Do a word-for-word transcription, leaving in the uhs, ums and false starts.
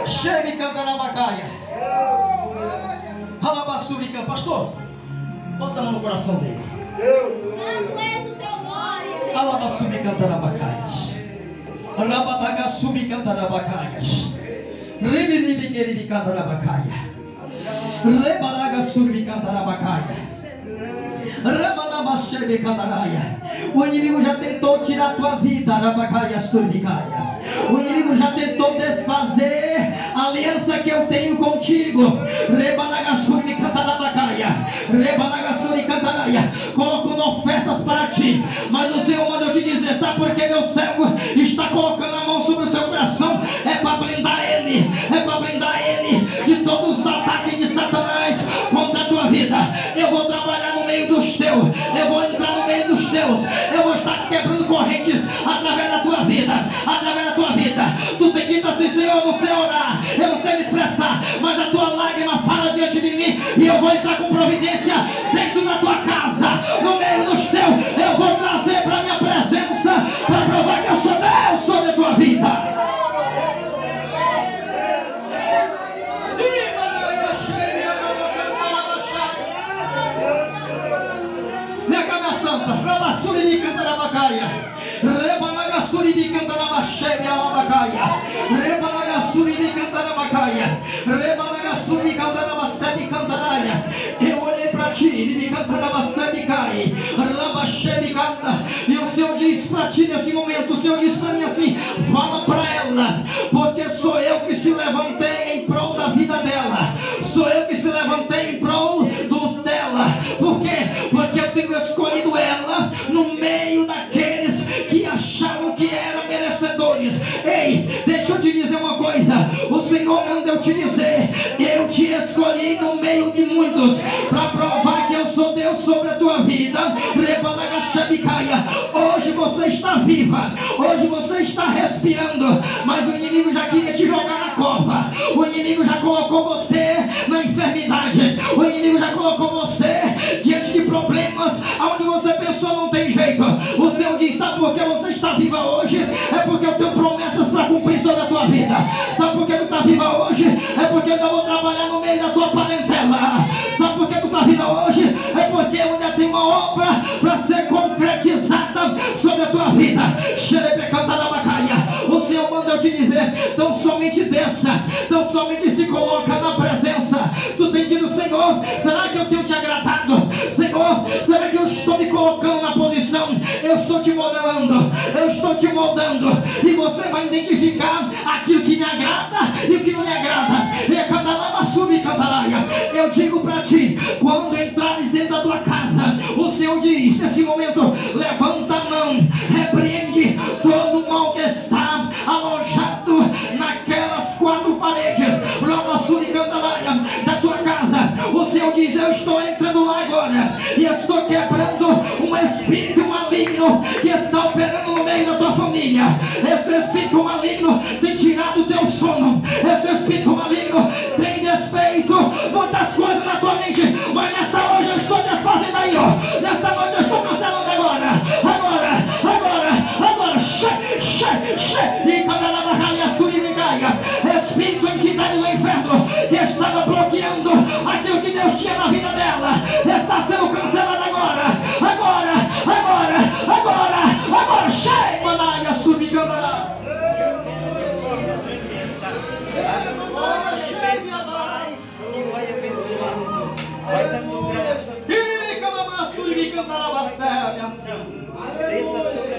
Chega e canta na bacaia. Alabassurica, pastor, bota a mão no coração dele. Santo és o teu nome, Alabassurica, canta na bacaias. Rabadagassubi, canta na bacaias. Ribiribi, queribi, canta na bacaia. Rebadagassubi, canta na bacaia. O inimigo já tentou tirar a tua vida, o inimigo já tentou desfazer a aliança que eu tenho contigo. Colocando ofertas para ti, mas o Senhor manda eu te dizer: sabe por que meu servo está colocando a mão sobre o teu coração? É para blindar ele, é para blindar ele de todos os ataques de Satanás contra a tua vida. Eu vou trabalhar no meio dos teus, eu vou entrar no meio dos teus, eu vou estar quebrando correntes através da tua vida, através da tua vida. Tu tem dito assim: Senhor, eu não sei orar, eu não sei me expressar, mas a tua lágrima fala diante de mim, e eu vou entrar com providência dentro da tua casa, no meio dos teus. Eu vou trazer para minha presença, para provar que eu sou Deus sobre a tua vida. Rabassuri de Cantarabacaia, Rebanagasuri de Cantarabacheia, Alabacaia, Rebanagasuri de Cantarabacaia, Rebanagasuri de Cantarabastebe Cantaraia. Eu olhei para ti, ele me Cantarabastebe cai, Rabachebe canta, e o Senhor diz para ti nesse momento: o Senhor diz para mim assim: fala para ela, porque sou eu que se levantei em prol da vida dela, sou eu que se levantei em prol dos dela. Por quê? Porque eu tenho escolhido ela no meio daqueles que achavam que eram merecedores. Ei, deixa eu te dizer uma coisa: o Senhor manda eu te dizer, eu te escolhi no meio de muitos, para provar que eu sou Deus sobre a tua vida. Hoje você está viva, hoje você está respirando, mas o inimigo já queria te jogar na cova, o inimigo já colocou você na enfermidade, o inimigo já colocou você diante de problemas onde você pensou não tem jeito. O Senhor diz: sabe por que você está viva hoje? É porque eu tenho promessas para cumprir sobre a tua vida. Sabe por que tu está viva hoje? É porque eu ainda vou trabalhar no meio da tua parentela. Sabe por que tu está viva hoje? É porque eu ainda tenho uma obra para ser concretizada sobre a tua vida. O Senhor manda eu te dizer: então somente desça, então somente se coloca na presença. Tu tem dito: Senhor, será que eu tenho te agradado? Senhor, será que eu estou me colocando na posição? Eu estou te modelando, eu estou te moldando, e você vai identificar aquilo que me agrada e o que não me agrada. Eu digo para ti: quando entrares dentro da tua casa, o Senhor diz nesse momento: levanta a mão, repreende todo o mal que está alojado naquelas quatro paredes da tua casa. O Senhor diz: eu estou entrando lá agora e estou quebrando um espírito maligno que está operando no meio da tua família. Esse espírito maligno tem tirado o teu sono, esse espírito maligno tem desfeito muitas coisas na tua mente, mas nessa hoje eu estou desfazendo aí, ó. Nessa noite eu estou cancelando agora, agora, agora, agora. Che, che, che. E cada espírito, entidade do inferno que estava bloqueando aquilo que Deus tinha na vida dela, está sendo cancelado agora, agora, agora, agora, agora. Che, manaia, subicandará. Vai dando graças. E me calamassu, e me cantará bastante. Desça sobre